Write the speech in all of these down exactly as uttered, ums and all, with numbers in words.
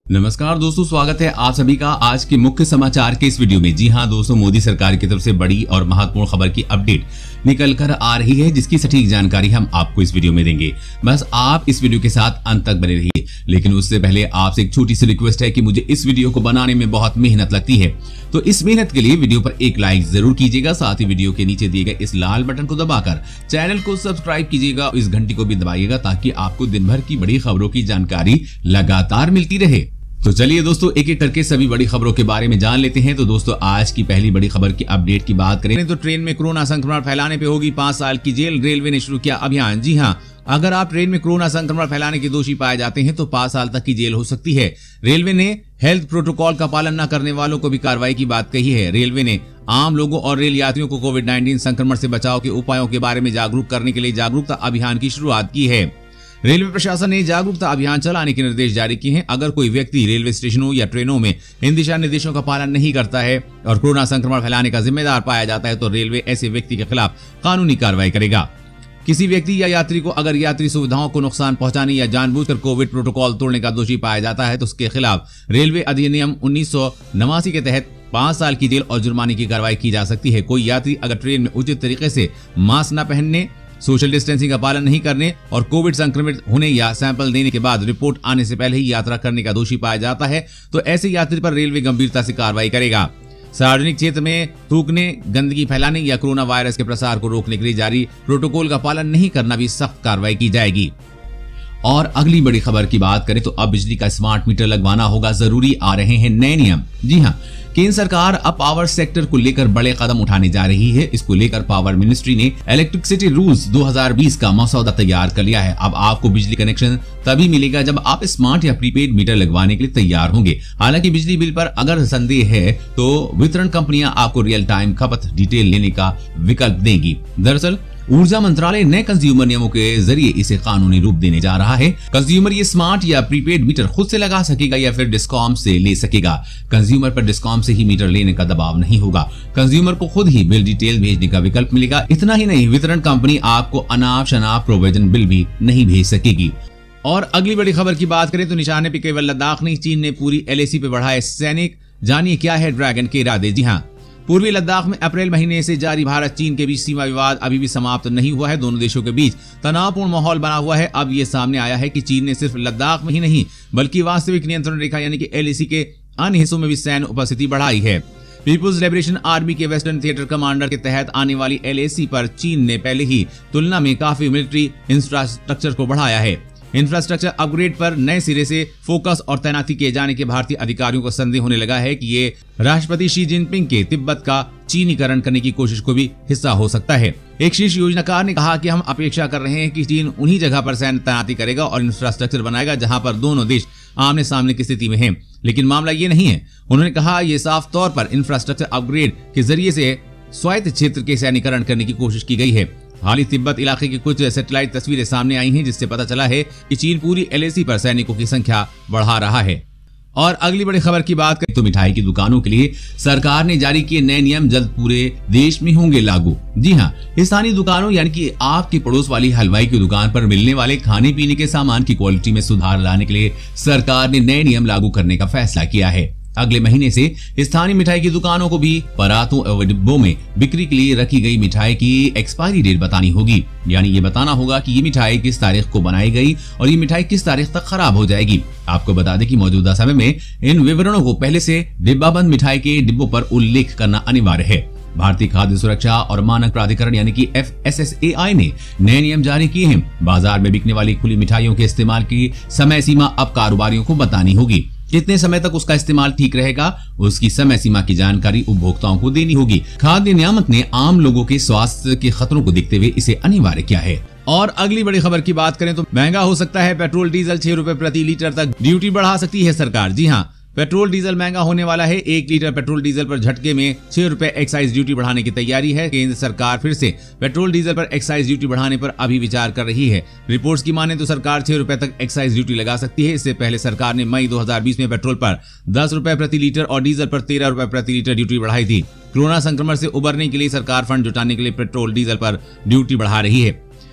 नमस्कार दोस्तों, स्वागत है आप सभी का आज के मुख्य समाचार के इस वीडियो में। जी हां दोस्तों, मोदी सरकार की तरफ से बड़ी और महत्वपूर्ण खबर की अपडेट निकल कर आ रही है, जिसकी सटीक जानकारी हम आपको इस वीडियो में देंगे। बस आप इस वीडियो के साथ अंत तक बने रहिए। लेकिन उससे पहले आपसे एक छोटी सी रिक्वेस्ट है कि मुझे इस वीडियो को बनाने में बहुत मेहनत लगती है, तो इस मेहनत के लिए वीडियो पर एक लाइक जरूर कीजिएगा। साथ ही वीडियो के नीचे दिए गए इस लाल बटन को दबाकर चैनल को सब्सक्राइब कीजिएगा, इस घंटी को भी दबाइएगा ताकि आपको दिन भर की बड़ी खबरों की जानकारी लगातार मिलती रहे। तो चलिए दोस्तों, एक एक करके सभी बड़ी खबरों के बारे में जान लेते हैं। तो दोस्तों, आज की पहली बड़ी खबर की अपडेट की बात करें तो ट्रेन में कोरोना संक्रमण फैलाने पे होगी पांच साल की जेल। रेलवे ने शुरू किया अभियान। जी हां, अगर आप ट्रेन में कोरोना संक्रमण फैलाने के दोषी पाए जाते हैं तो पांच साल तक की जेल हो सकती है। रेलवे ने हेल्थ प्रोटोकॉल का पालन न करने वालों को भी कार्रवाई की बात कही है। रेलवे ने आम लोगों और रेल यात्रियों को कोविड नाइन्टीन संक्रमण से बचाव के उपायों के बारे में जागरूक करने के लिए जागरूकता अभियान की शुरुआत की है। रेलवे प्रशासन ने जागरूकता अभियान चलाने के निर्देश जारी किए हैं। अगर कोई व्यक्ति रेलवे स्टेशनों या ट्रेनों में इन दिशा निर्देशों का पालन नहीं करता है और कोरोना संक्रमण फैलाने का जिम्मेदार पाया जाता है तो रेलवे ऐसे व्यक्ति के खिलाफ कानूनी कार्रवाई करेगा। किसी व्यक्ति या यात्री को अगर यात्री सुविधाओं को नुकसान पहुंचाने या जानबूझकर कोविड प्रोटोकॉल तोड़ने का दोषी पाया जाता है तो उसके खिलाफ रेलवे अधिनियम उन्नीस सौ नवासी के तहत पांच साल की जेल और जुर्माने की कार्रवाई की जा सकती है। कोई यात्री अगर ट्रेन में उचित तरीके से मास्क न पहनने, सोशल डिस्टेंसिंग का पालन नहीं करने और कोविड संक्रमित होने या सैंपल देने के बाद रिपोर्ट आने से पहले ही यात्रा करने का दोषी पाया जाता है तो ऐसे यात्री पर रेलवे गंभीरता से कार्रवाई करेगा। सार्वजनिक क्षेत्र में थूकने, गंदगी फैलाने या कोरोना वायरस के प्रसार को रोकने के लिए जारी प्रोटोकॉल का पालन नहीं करना भी सख्त कार्रवाई की जाएगी। और अगली बड़ी खबर की बात करें तो अब बिजली का स्मार्ट मीटर लगवाना होगा जरूरी, आ रहे हैं नए नियम। जी हां, केंद्र सरकार अब पावर सेक्टर को लेकर बड़े कदम उठाने जा रही है। इसको लेकर पावर मिनिस्ट्री ने इलेक्ट्रिसिटी रूल्स दो हज़ार बीस का मसौदा तैयार कर लिया है। अब आपको बिजली कनेक्शन तभी मिलेगा जब आप स्मार्ट या प्रीपेड मीटर लगवाने के लिए तैयार होंगे। हालांकि बिजली बिल पर अगर संदेह है तो वितरण कंपनियां आपको रियल टाइम खपत डिटेल लेने का विकल्प देंगी। दरअसल ऊर्जा मंत्रालय नए कंज्यूमर नियमों के जरिए इसे कानूनी रूप देने जा रहा है। कंज्यूमर ये स्मार्ट या प्रीपेड मीटर खुद से लगा सकेगा या फिर डिस्कॉम से ले सकेगा। कंज्यूमर पर डिस्कॉम से ही मीटर लेने का दबाव नहीं होगा। कंज्यूमर को खुद ही बिल डिटेल भेजने का विकल्प मिलेगा। इतना ही नहीं, वितरण कंपनी आपको अनाप शनाप प्रोविजन बिल भी नहीं भेज सकेगी। और अगली बड़ी खबर की बात करें तो निशाने पे केवल लद्दाख नहीं, चीन ने पूरी एलएसी पे बढ़ाए सैनिक। जानिए क्या है ड्रैगन के इरादे। जी हाँ, पूर्वी लद्दाख में अप्रैल महीने से जारी भारत चीन के बीच सीमा विवाद अभी भी समाप्त नहीं हुआ है। दोनों देशों के बीच तनावपूर्ण माहौल बना हुआ है। अब ये सामने आया है कि चीन ने सिर्फ लद्दाख में ही नहीं बल्कि वास्तविक नियंत्रण रेखा यानी कि एलएसी के अन्य हिस्सों में भी सैन्य उपस्थिति बढ़ाई है। पीपुल्स लिबरेशन आर्मी के वेस्टर्न थिएटर कमांडर के तहत आने वाली एलएसी पर चीन ने पहले ही तुलना में काफी मिलिट्री इंफ्रास्ट्रक्चर को बढ़ाया है। इंफ्रास्ट्रक्चर अपग्रेड पर नए सिरे से फोकस और तैनाती किए जाने के भारतीय अधिकारियों को संदेह होने लगा है कि ये राष्ट्रपति शी जिनपिंग के तिब्बत का चीनीकरण करने की कोशिश को भी हिस्सा हो सकता है। एक शीर्ष योजनाकार ने कहा कि हम अपेक्षा कर रहे हैं कि चीन उन्हीं जगह पर सैन्य तैनाती करेगा और इंफ्रास्ट्रक्चर बनाएगा जहां पर दोनों देश आमने सामने की स्थिति में हैं। लेकिन मामला ये नहीं है। उन्होंने कहा ये साफ तौर पर इंफ्रास्ट्रक्चर अपग्रेड के जरिए से स्वायत्त क्षेत्र के सैन्यकरण करने की कोशिश की गई है। हाल ही तिब्बत इलाके की कुछ सैटेलाइट तस्वीरें सामने आई हैं जिससे पता चला है कि चीन पूरी एलएसी पर सैनिकों की संख्या बढ़ा रहा है। और अगली बड़ी खबर की बात करें तो मिठाई की दुकानों के लिए सरकार ने जारी किए नए नियम जल्द पूरे देश में होंगे लागू। जी हां, स्थानीय दुकानों यानी कि आपकी पड़ोस वाली हलवाई की दुकान पर मिलने वाले खाने पीने के सामान की क्वालिटी में सुधार लाने के लिए सरकार ने नए नियम लागू करने का फैसला किया है। अगले महीने से स्थानीय मिठाई की दुकानों को भी परातों और डिब्बों में बिक्री के लिए रखी गई मिठाई की एक्सपायरी डेट बतानी होगी। यानी ये बताना होगा कि ये मिठाई किस तारीख को बनाई गई और ये मिठाई किस तारीख तक खराब हो जाएगी। आपको बता दें कि मौजूदा समय में इन विवरणों को पहले से डिब्बाबंद मिठाई के डिब्बों पर उल्लेख करना अनिवार्य है। भारतीय खाद्य सुरक्षा और मानक प्राधिकरण यानी कि F S S A I ने नए नियम जारी किए हैं। बाजार में बिकने वाली खुली मिठाइयों के इस्तेमाल की समय सीमा अब कारोबारियों को बतानी होगी। कितने समय तक उसका इस्तेमाल ठीक रहेगा, उसकी समय सीमा की जानकारी उपभोक्ताओं को देनी होगी। खाद्य नियामक ने आम लोगों के स्वास्थ्य के खतरों को देखते हुए इसे अनिवार्य किया है। और अगली बड़ी खबर की बात करें तो महंगा हो सकता है पेट्रोल डीजल, छह रुपए प्रति लीटर तक ड्यूटी बढ़ा सकती है सरकार। जी हाँ, पेट्रोल डीजल महंगा होने वाला है। एक लीटर पेट्रोल डीजल पर झटके में छह रुपए एक्साइज ड्यूटी बढ़ाने की तैयारी है। केंद्र सरकार फिर से पेट्रोल डीजल पर एक्साइज ड्यूटी बढ़ाने पर अभी विचार कर रही है। रिपोर्ट्स की माने तो सरकार छह रुपए तक एक्साइज ड्यूटी लगा सकती है। इससे पहले सरकार ने मई दो हज़ार बीस में पेट्रोल पर दस रुपए प्रति लीटर और डीजल पर तेरह रुपए प्रति लीटर ड्यूटी बढ़ाई थी। कोरोना संक्रमण से उबरने के लिए सरकार फंड जुटाने के लिए पेट्रोल डीजल पर ड्यूटी बढ़ा रही है।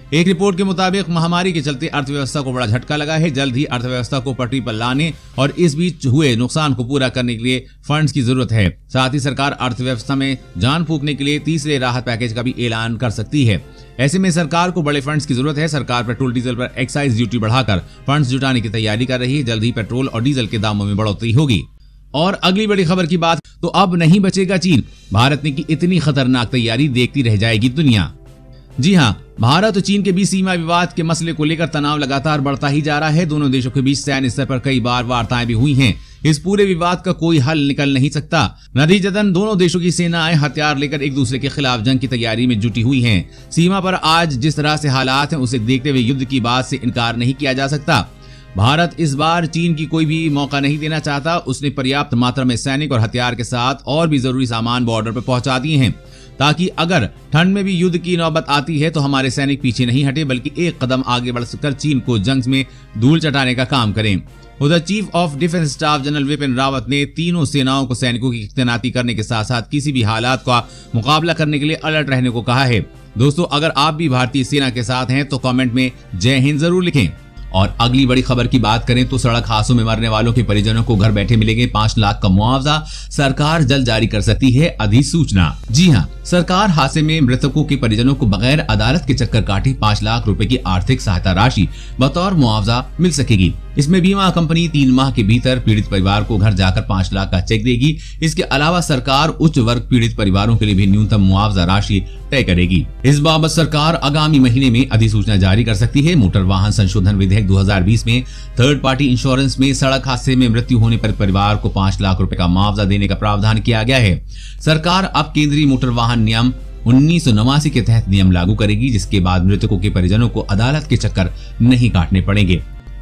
एक रिपोर्ट के मुताबिक महामारी के चलते अर्थव्यवस्था को बड़ा झटका लगा है। जल्द ही अर्थव्यवस्था को पटरी पर लाने और इस बीच हुए नुकसान को पूरा करने के लिए फंड्स की जरूरत है। साथ ही सरकार अर्थव्यवस्था में जान फूंकने के लिए तीसरे राहत पैकेज का भी ऐलान कर सकती है। ऐसे में सरकार को बड़े फंड्स की जरूरत है। सरकार पेट्रोल डीजल पर एक्साइज ड्यूटी बढ़ाकर फंड्स जुटाने की तैयारी कर रही है। जल्द ही पेट्रोल और डीजल के दामों में बढ़ोतरी होगी। और अगली बड़ी खबर की बात तो अब नहीं बचेगा चीन। भारत ने की इतनी खतरनाक तैयारी, देखती रह जाएगी दुनिया। जी हाँ, भारत और चीन के बीच सीमा विवाद के मसले को लेकर तनाव लगातार बढ़ता ही जा रहा है। दोनों देशों के बीच सैन्य स्तर पर कई बार वार्ताएं भी हुई हैं। इस पूरे विवाद का कोई हल निकल नहीं सकता। नतीजतन दोनों देशों की सेनाएं हथियार लेकर एक दूसरे के खिलाफ जंग की तैयारी में जुटी हुई हैं। सीमा पर आज जिस तरह से हालात हैं, उसे देखते हुए युद्ध की बात से इनकार नहीं किया जा सकता। भारत इस बार चीन की कोई भी मौका नहीं देना चाहता। उसने पर्याप्त मात्रा में सैनिक और हथियार के साथ और भी जरूरी सामान बॉर्डर पर पहुंचा दिए हैं, ताकि अगर ठंड में भी युद्ध की नौबत आती है तो हमारे सैनिक पीछे नहीं हटे, बल्कि एक कदम आगे बढ़कर चीन को जंग में धूल चटाने का काम करें। उधर chief of defence staff general Bipin Rawat ने तीनों सेनाओं को सैनिकों की तैनाती करने के साथ साथ किसी भी हालात का मुकाबला करने के लिए अलर्ट रहने को कहा है। दोस्तों, अगर आप भी भारतीय सेना के साथ हैं तो कमेंट में जय हिंद जरूर लिखें। और अगली बड़ी खबर की बात करें तो सड़क हादसों में मरने वालों के परिजनों को घर बैठे मिलेंगे पांच लाख का मुआवजा। सरकार जल्द जारी कर सकती है अधिसूचना। जी हां, सरकार हादसे में मृतकों के परिजनों को बगैर अदालत के चक्कर काटे पांच लाख रुपए की आर्थिक सहायता राशि बतौर मुआवजा मिल सकेगी। इसमें बीमा कंपनी तीन माह के भीतर पीड़ित परिवार को घर जाकर पांच लाख का चेक देगी। इसके अलावा सरकार उच्च वर्ग पीड़ित परिवारों के लिए भी न्यूनतम मुआवजा राशि तय करेगी। इस बाबत सरकार आगामी महीने में अधिसूचना जारी कर सकती है। मोटर वाहन संशोधन विधेयक दो हजार बीस में थर्ड पार्टी इंश्योरेंस में सड़क हादसे में मृत्यु होने पर परिवार को पांच लाख रुपए का मुआवजा देने का प्रावधान किया गया है। सरकार अब केंद्रीय मोटर वाहन नियम उन्नीस सौ नवासी के तहत नियम लागू करेगी, जिसके बाद मृतकों के परिजनों को अदालत के चक्कर नहीं काटने पड़ेंगे।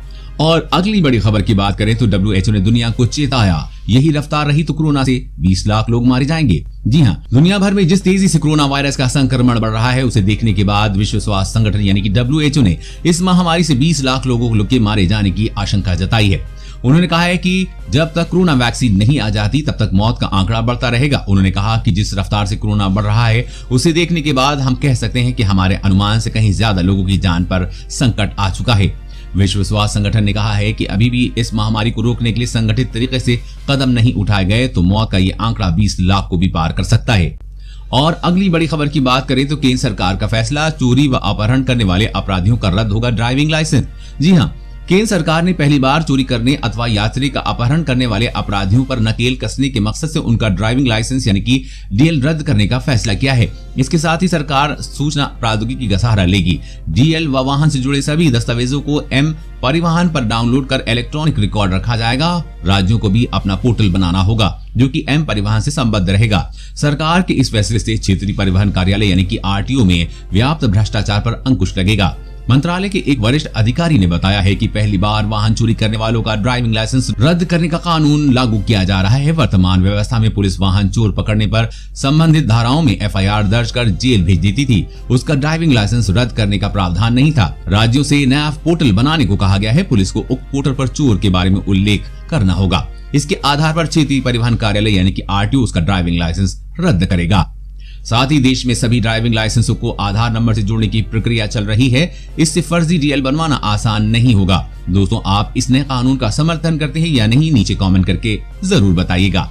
और अगली बड़ी खबर की बात करें तो डब्ल्यू एच ओ ने दुनिया को चेताया, यही रफ्तार रही तो कोरोना से बीस लाख लोग मारे जाएंगे। जी हां, दुनिया भर में जिस तेजी से कोरोना वायरस का संक्रमण बढ़ रहा है, उसे देखने के बाद विश्व स्वास्थ्य संगठन यानी कि डब्ल्यू एच ओ ने इस महामारी से बीस लाख लोगों के मारे जाने की आशंका जताई है। उन्होंने कहा है कि जब तक कोरोना वैक्सीन नहीं आ जाती तब तक मौत का आंकड़ा बढ़ता रहेगा। उन्होंने कहा कि जिस रफ्तार से कोरोना बढ़ रहा है, उसे देखने के बाद हम कह सकते हैं कि हमारे अनुमान से कहीं ज्यादा लोगों की जान पर संकट आ चुका है। विश्व स्वास्थ्य संगठन ने कहा है कि अभी भी इस महामारी को रोकने के लिए संगठित तरीके से कदम नहीं उठाए गए तो मौत का ये आंकड़ा बीस लाख को भी पार कर सकता है। और अगली बड़ी खबर की बात करें तो केंद्र सरकार का फैसला, चोरी व अपहरण करने वाले अपराधियों का रद्द होगा ड्राइविंग लाइसेंस। जी हाँ, केंद्र सरकार ने पहली बार चोरी करने अथवा यात्री का अपहरण करने वाले अपराधियों पर नकेल कसने के मकसद से उनका ड्राइविंग लाइसेंस यानी कि डीएल रद्द करने का फैसला किया है। इसके साथ ही सरकार सूचना प्रौद्योगिकी का सहारा लेगी। डीएल व वाहन से जुड़े सभी दस्तावेजों को एम परिवहन पर डाउनलोड कर इलेक्ट्रॉनिक रिकॉर्ड रखा जाएगा। राज्यों को भी अपना पोर्टल बनाना होगा जो कि एम परिवहन से संबद्ध रहेगा। सरकार के इस फैसले से क्षेत्रीय परिवहन कार्यालय यानी कि आरटीओ में व्याप्त भ्रष्टाचार पर अंकुश लगेगा। मंत्रालय के एक वरिष्ठ अधिकारी ने बताया है कि पहली बार वाहन चोरी करने वालों का ड्राइविंग लाइसेंस रद्द करने का कानून लागू किया जा रहा है। वर्तमान व्यवस्था में पुलिस वाहन चोर पकड़ने पर संबंधित धाराओं में एफआईआर दर्ज कर जेल भेज देती थी। उसका ड्राइविंग लाइसेंस रद्द करने का प्रावधान नहीं था। राज्यों से नया पोर्टल बनाने को कहा गया है। पुलिस को उक्त पोर्टल पर चोर के बारे में उल्लेख करना होगा। इसके आधार पर क्षेत्रीय परिवहन कार्यालय यानी कि आरटीओ उसका ड्राइविंग लाइसेंस रद्द करेगा। साथ ही देश में सभी ड्राइविंग लाइसेंसों को आधार नंबर से जोड़ने की प्रक्रिया चल रही है। इससे फर्जी डीएल बनवाना आसान नहीं होगा। दोस्तों, आप इस नए कानून का समर्थन करते हैं या नहीं, नीचे कमेंट करके जरूर बताइएगा।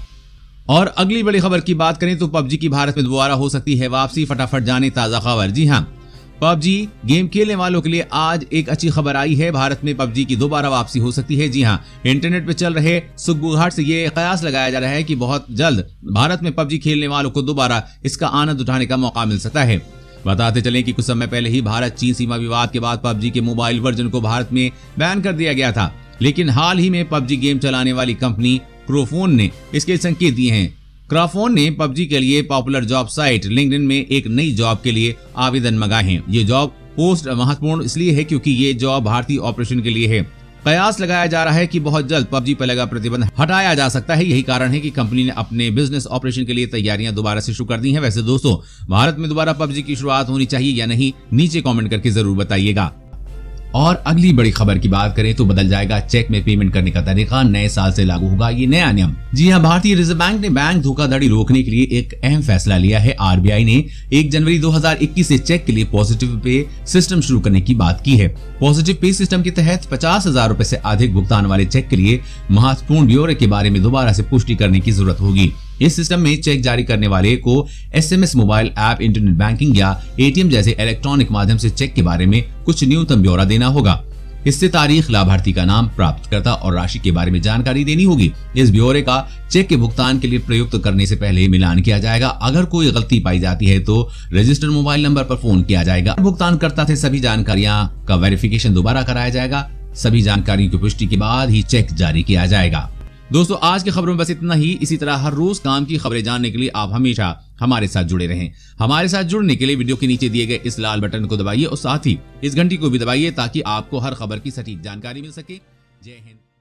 और अगली बड़ी खबर की बात करें तो पबजी की भारत में दोबारा हो सकती है वापसी। फटाफट जाने ताजा खबर। जी हाँ, पबजी गेम खेलने वालों के लिए आज एक अच्छी खबर आई है। भारत में पबजी की दोबारा वापसी हो सकती है। जी हाँ, इंटरनेट पे चल रहे सुगबुघाट से ये कयास लगाया जा रहा है कि बहुत जल्द भारत में पबजी खेलने वालों को दोबारा इसका आनंद उठाने का मौका मिल सकता है। बताते चलें कि कुछ समय पहले ही भारत चीन सीमा विवाद के बाद पबजी के मोबाइल वर्जन को भारत में बैन कर दिया गया था, लेकिन हाल ही में पबजी गेम चलाने वाली कंपनी क्रोफोन ने इसके संकेत दिए हैं। क्राफोन ने पबजी के लिए पॉपुलर जॉब साइट लिंक्डइन में एक नई जॉब के लिए आवेदन मंगाए हैं। ये जॉब पोस्ट महत्वपूर्ण इसलिए है क्योंकि ये जॉब भारतीय ऑपरेशन के लिए है। कयास लगाया जा रहा है कि बहुत जल्द पबजी पर लगा प्रतिबंध हटाया जा सकता है। यही कारण है कि कंपनी ने अपने बिजनेस ऑपरेशन के लिए तैयारियां दोबारा से शुरू कर दी हैं। वैसे दोस्तों, भारत में दोबारा पबजी की शुरुआत होनी चाहिए या नहीं, नीचे कमेंट करके जरूर बताइएगा। और अगली बड़ी खबर की बात करें तो बदल जाएगा चेक में पेमेंट करने का तरीका, नए साल से लागू होगा ये नया नियम। जी हां, भारतीय रिजर्व बैंक ने बैंक धोखाधड़ी रोकने के लिए एक अहम फैसला लिया है। आरबीआई ने एक जनवरी दो हज़ार इक्कीस से चेक के लिए पॉजिटिव पे सिस्टम शुरू करने की बात की है। पॉजिटिव पे सिस्टम के तहत पचास हजार रूपए से अधिक भुगतान वाले चेक के लिए महत्वपूर्ण ब्यौरे के बारे में दोबारा से पुष्टि करने की जरूरत होगी। इस सिस्टम में चेक जारी करने वाले को SMS, mobile app, internet banking या एटीएम जैसे इलेक्ट्रॉनिक माध्यम से चेक के बारे में कुछ न्यूनतम ब्यौरा देना होगा। इससे तारीख, लाभार्थी का नाम, प्राप्तकर्ता और राशि के बारे में जानकारी देनी होगी। इस ब्यौरे का चेक के भुगतान के लिए प्रयुक्त करने से पहले मिलान किया जाएगा। अगर कोई गलती पाई जाती है तो रजिस्टर्ड मोबाइल नंबर पर फोन किया जाएगा। भुगतानकर्ता से सभी जानकारियां का वेरिफिकेशन दोबारा कराया जाएगा। सभी जानकारियों की पुष्टि के बाद ही चेक जारी किया जाएगा। दोस्तों, आज की खबरों में बस इतना ही। इसी तरह हर रोज काम की खबरें जानने के लिए आप हमेशा हमारे साथ जुड़े रहें। हमारे साथ जुड़ने के लिए वीडियो के नीचे दिए गए इस लाल बटन को दबाइए और साथ ही इस घंटी को भी दबाइए ताकि आपको हर खबर की सटीक जानकारी मिल सके। जय हिंद।